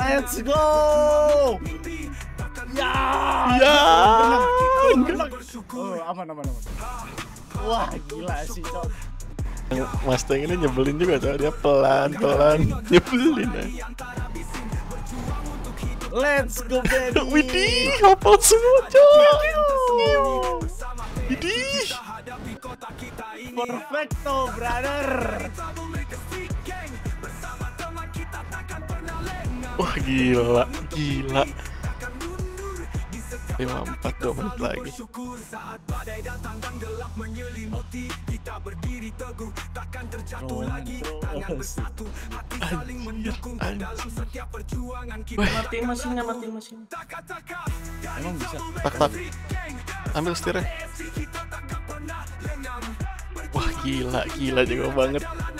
Let's go. Ya. Menang. Oh, aman. Wah, gila sih, Cok. Mustang ini nyebelin juga, Cok. Dia pelan-pelan nyebelin ya. Let's go, baby. Widih, hafal semua, Cok. Widih. Perfecto, brother. Wah, gila. 54, 2 menit lagi. Matiin mesinnya. Emang bisa. Tak. Ambil setirnya. Wah, gila juga banget.